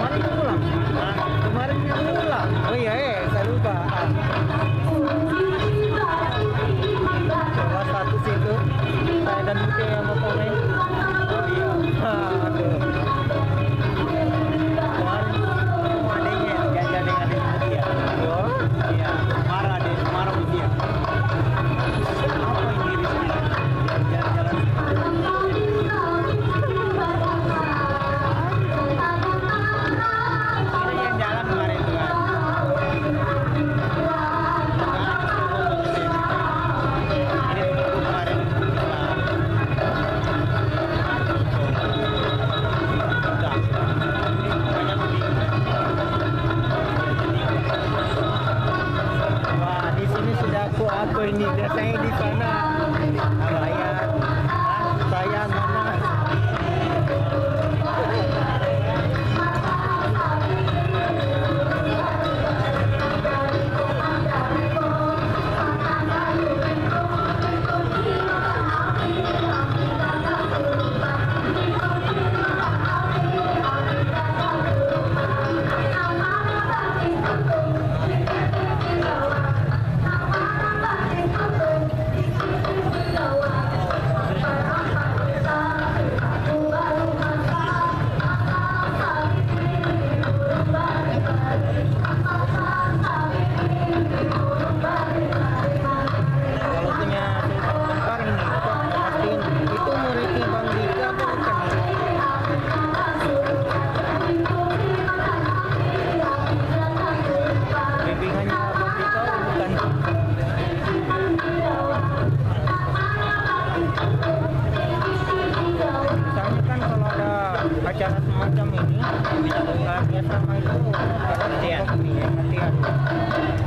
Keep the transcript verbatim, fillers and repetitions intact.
Kemarin pulang. Kemarin pulang. Oh iya, eh, saya lupa. Coba status itu saya dan Mute yang mau komen. Oh iya. Aduh. Kemarin ketemu adanya jajan dengan adanya dia. Oh iya. Marah deh, marah sama dia. Apa ini risnya? Jalan-jalan. Ini yang jalan kemarin tuh kan. Aku ini biasanya di sana saya saya mana acara semacam ini kalau biasa sama itu ada hati-hati